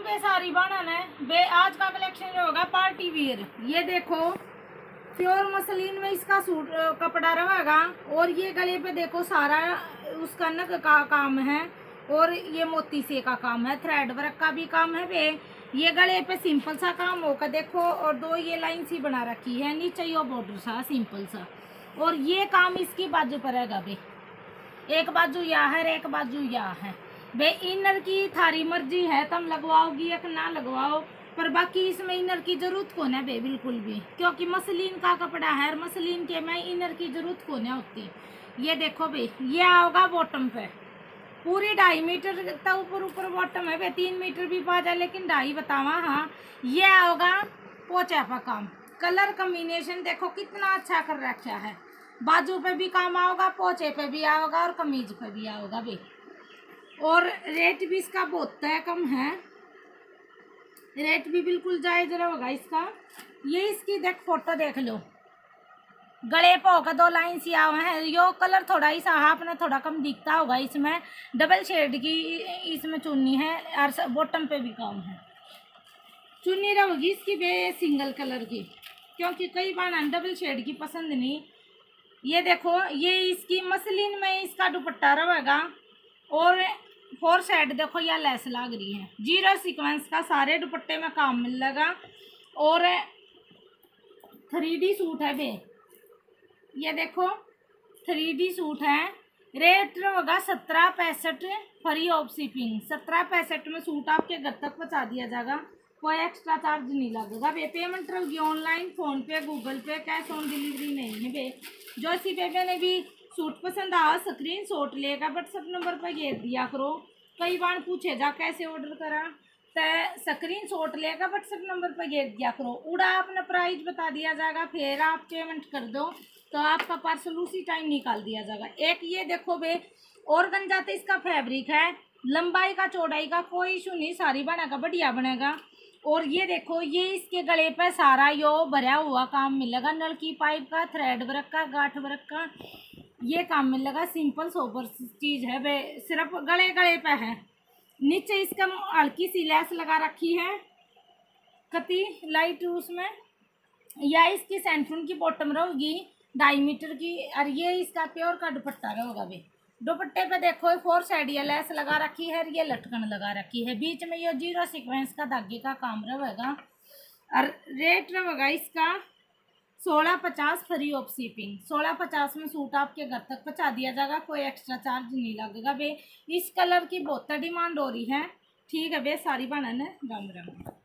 बे सारी बाणन है बे। आज का कलेक्शन जो होगा पार्टी वियर। ये देखो प्योर मसलिन में इसका सूट कपड़ा रहेगा और ये गले पे देखो सारा उसका नग का काम है और ये मोती से का काम है, थ्रेड वर्क का भी काम है बे। ये गले पे सिंपल सा काम होकर देखो और दो ये लाइन सी बना रखी है, नीचे यो बॉर्डर सा सिंपल सा। और ये काम इसकी बाजू पर रहेगा बे, एक बाजू या है एक बाजू या है बे। इनर की थारी मर्जी है, तुम लगवाओगी या ना लगवाओ, पर बाकी इसमें इनर की जरूरत को ना बे बिल्कुल भी, क्योंकि मसलिन का कपड़ा है। मसलिन के में इनर की जरूरत को ना होती। ये देखो बे, ये आओगा बॉटम पे पूरी 2.5 मीटर तक ऊपर बॉटम है बे। 3 मीटर भी पा जाए लेकिन 2.5 बतावा। हाँ, ये आओगा पोचा का काम। कलर कम्बिनेशन देखो कितना अच्छा कर रखा है। बाजू पे भी काम आओगा, पोचे पे भी आओगा और कमीज पे भी आओगा बे। और रेट भी इसका बहुत कम है, रेट भी बिल्कुल जायज रहेगा इसका। ये इसकी देख फोटो देख लो, गले पे होकर 2 लाइन सी आए हैं। यो कलर थोड़ा ही सा आपने थोड़ा कम दिखता होगा। इसमें डबल शेड की इसमें चुन्नी है और बॉटम पे भी काम है। चुन्नी रहेगी इसकी बे सिंगल कलर की, क्योंकि कई बार डबल शेड की पसंद नहीं। ये देखो ये इसकी मसलिन में इसका दुपट्टा रहेगा और 4 साइड देखो यह लेस लग रही है। 0 सीक्वेंस का सारे दुपट्टे में काम मिलेगा और 3D सूट है बे। ये देखो 3D सूट है। रेट होगा 1765 फ्री ऑफ शिपिंग। 1765 में सूट आपके घर तक पहुंचा दिया जाएगा, कोई एक्स्ट्रा चार्ज नहीं लगेगा बे। पेमेंट रहेगी online, PhonePe, Google Pay, cash on delivery नहीं है बे। जो सी बेबे ने भी सूट पसंद आया स्क्रीन शॉट लेगा, व्हाट्सएप नंबर पर घेर दिया करो। कई बार पूछे जा कैसे ऑर्डर करा, तो स्क्रीन शॉट लेगा व्हाट्सएप नंबर पर घेर दिया करो। उड़ा अपना प्राइस बता दिया जाएगा, फिर आप पेमेंट कर दो तो आपका पार्सल उसी टाइम निकाल दिया जाएगा। एक ये देखो बे, ऑर्गेन्जा तो इसका फैब्रिक है, लंबाई का चौड़ाई का कोई इशू नहीं, सारी बनेगा बढ़िया बनेगा। और ये देखो ये इसके गले पे सारा यो भरा हुआ काम मिलेगा, नलकी पाइप का, थ्रेड वर्क का, गांठ वर्क का ये काम मिलेगा। सिंपल सोबर चीज़ है बे, सिर्फ गले गले पे है। नीचे इसका हल्की सी लेस लगा रखी है कति लाइट उसमें, या इसकी सेंट्रून की बॉटम रहेगी 2.5 मीटर की। और ये इसका प्योर का दुपट्टा रहेगा बे। दुपट्टे पे देखो 4 साइड ये लेस लगा रखी है, ये लटकन लगा रखी है, बीच में ये 0 सीक्वेंस का धागे का काम रहेगा। और रेट रहेगा इसका 1650 फ्री ऑफ शिपिंग। 1650 में सूट आपके घर तक पहुंचा दिया जाएगा, कोई एक्स्ट्रा चार्ज नहीं लगेगा बे। इस कलर की बहुत डिमांड हो रही है। ठीक है बे, सारी बनन राम राम।